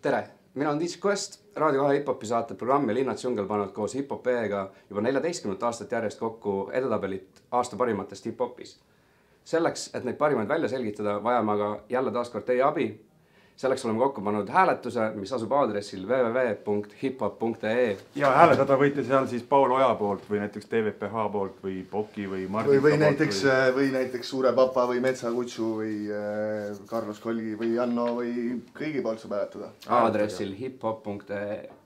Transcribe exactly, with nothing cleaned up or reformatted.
Tere, mina on D J Quest, Raadio kahe hip-hopi saate programm ja Linnad Džungel pannud koos hip-hop-ega juba neljateistkümnendat aastat järjest kokku edutabelit aasta parimatest hip-hopis. Selleks, et neid parimaid välja selgitada, vajame aga jälle taaskord teie abi. Selleks oleme kokku pannud hääletuse, mis asub aadressil w w w punkt hiphop punkt e. Ja hääletada võite seal siis Paul Oja poolt või näiteks T V P H poolt või Poki või Martin või, või, näiteks, või... või näiteks Suure Papa või Metsakutsu või Carlos Kolgi või Janno või kõigi poolt saab hääletada. Aadressil hiphop punkt e.